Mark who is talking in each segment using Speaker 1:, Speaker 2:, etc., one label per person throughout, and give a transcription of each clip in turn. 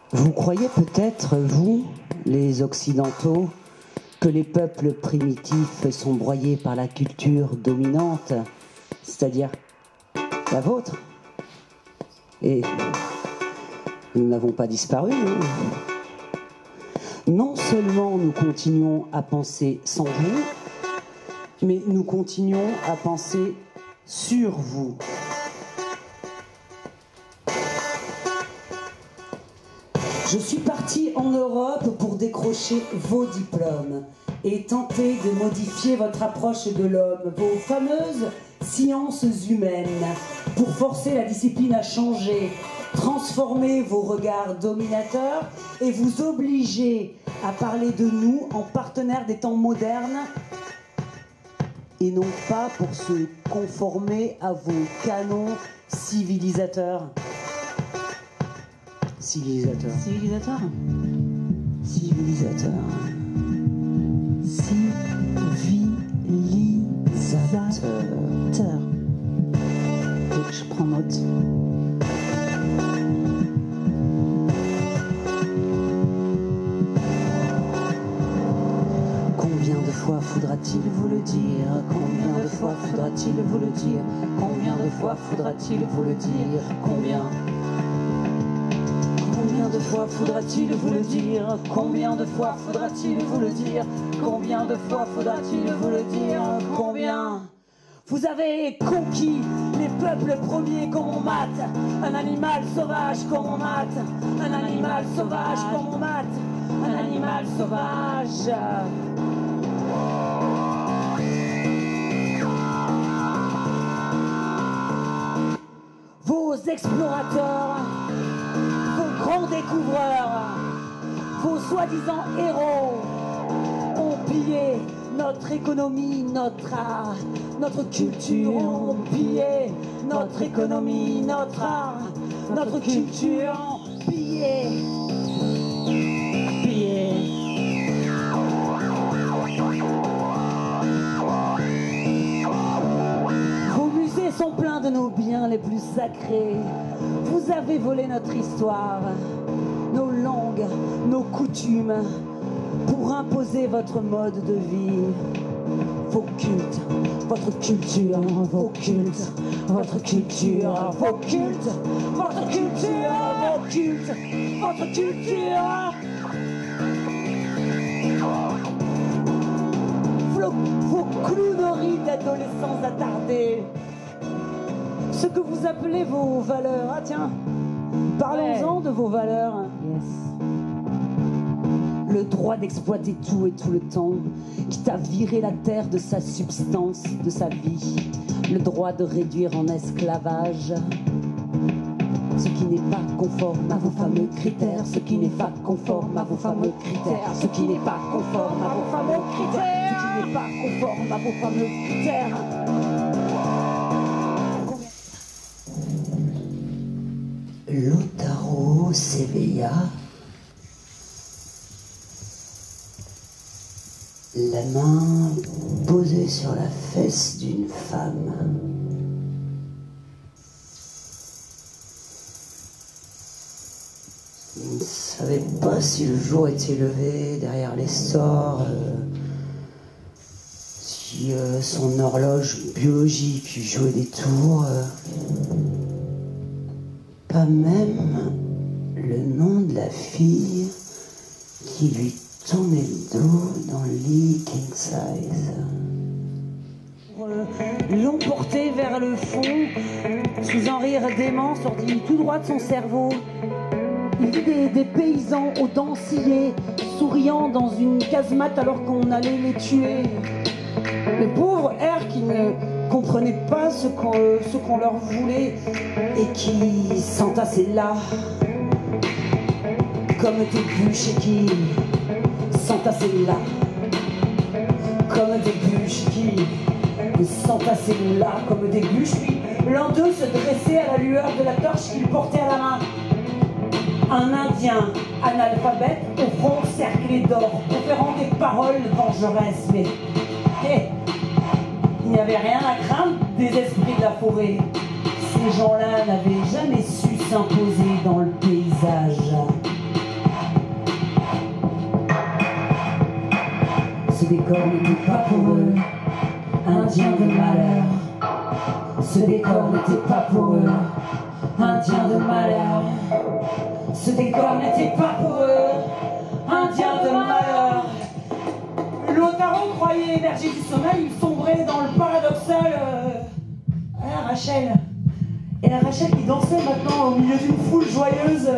Speaker 1: Vous croyez peut-être, vous, les Occidentaux, que les peuples primitifs sont broyés par la culture dominante, c'est-à-dire la vôtre. Et nous n'avons pas disparu. Hein. Non seulement nous continuons à penser sans vous, mais nous continuons à penser sur vous. Je suis partie en Europe pour décrocher vos diplômes et tenter de modifier votre approche de l'homme, vos fameuses sciences humaines, pour forcer la discipline à changer, transformer vos regards dominateurs et vous obliger à parler de nous en partenaires des temps modernes et non pas pour se conformer à vos canons civilisateurs. Civilisateur.
Speaker 2: Civilisateur.
Speaker 1: Civilisateur.
Speaker 2: Civilisateur.
Speaker 1: Et je prends note. Combien de fois faudra-t-il vous le dire? Combien de fois faudra-t-il vous le dire? Combien de fois faudra-t-il vous le dire? Combien de fois faudra-t-il vous le dire? Combien de fois faudra-t-il vous le dire? Combien de fois faudra-t-il vous le dire? Combien? Vous avez conquis les peuples premiers comme on mate, un animal sauvage comme on mate, un animal sauvage comme on mate, un animal sauvage. Vos explorateurs, vos grands découvreurs, vos soi-disant héros ont pillé notre économie, notre art, notre culture, ont pillé notre économie, notre art, notre culture, ont pillé. Vos musées sont pleins de nos biens les plus sacrés. Vous avez volé notre histoire, nos langues, nos coutumes, pour imposer votre mode de vie, vos cultes, votre culture, vos cultes, votre culture, vos cultes, votre culture, vos cultes, votre culture. Vos clowneries d'adolescents attardés, ce que vous appelez vos valeurs. Ah tiens, parlons-en de vos valeurs.
Speaker 2: Yes.
Speaker 1: Le droit d'exploiter tout et tout le temps, quitte à virer la terre de sa substance, de sa vie. Le droit de réduire en esclavage ce qui n'est pas conforme à vos fameux critères, ce qui n'est pas conforme à vos fameux critères, ce qui n'est pas conforme à vos fameux critères, ce qui n'est pas conforme à vos fameux critères. Lautaro s'éveilla, la main posée sur la fesse d'une femme. Il ne savait pas si le jour était levé derrière les stores, si son horloge biologique jouait des tours. Pas même le nom de la fille qui lui tournait le dos dans le lit king size. L'emporter vers le fond, sous un rire dément sorti tout droit de son cerveau. Il vit des paysans aux dents sciées, souriant dans une casemate alors qu'on allait les tuer. Les pauvres airs qui ne comprenaient pas ce qu'on leur voulait et qui s'entassaient là, comme des bûches et qui s'entassaient là, comme des bûches qui s'entassaient là, comme des bûches. Puis l'un d'eux se dressait à la lueur de la torche qu'il portait à la main. Un Indien analphabète au front cerclé d'or, proférant des paroles vengeresses, mais il n'y avait rien à craindre des esprits de la forêt. Ces gens-là n'avaient jamais su s'imposer dans le paysage. décor n'était pas pour eux, Indiens de malheur. Ce décor n'était pas pour eux, Indiens de malheur. Ce décor n'était pas pour eux, Indiens de malheur. Lautaro croyait émerger du sommeil, il sombrait dans le paradoxal. Ah, Rachel. Et la Rachel qui dansait maintenant au milieu d'une foule joyeuse,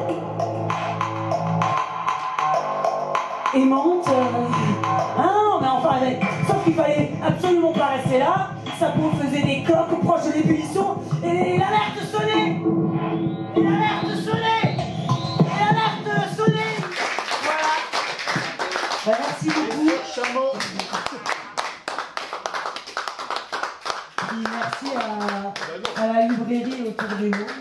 Speaker 1: aimante. Ah non, mais enfin, sauf qu'il fallait absolument pas rester là. Sa peau faisait des coques proches de l'ébullition. Et l'alerte sonnait. Et l'alerte sonnait. Et l'alerte sonnait. Voilà. Bah, merci beaucoup. Et merci à la librairie autour des mots.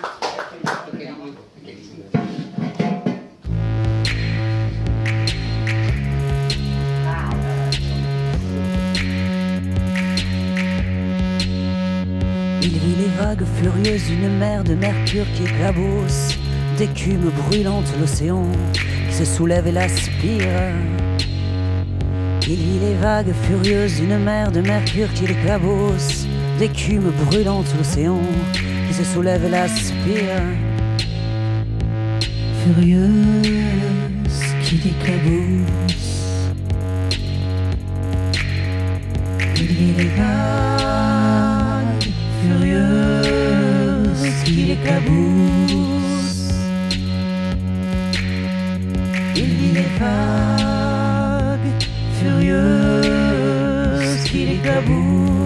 Speaker 3: Il vit les vagues furieuses d'une mer de mercure qui éclabousse, d'écume brûlante l'océan qui se soulève et l'aspire. Il vit les vagues furieuses d'une mer de mercure qui l'éclabousse, d'écume brûlante l'océan qui se soulève et l'aspire. Furieuse qui l'éclabousse, il vit les vagues furieuse qui l'éclabousse. Il vit les vagues furieuses qui l'éclaboussent.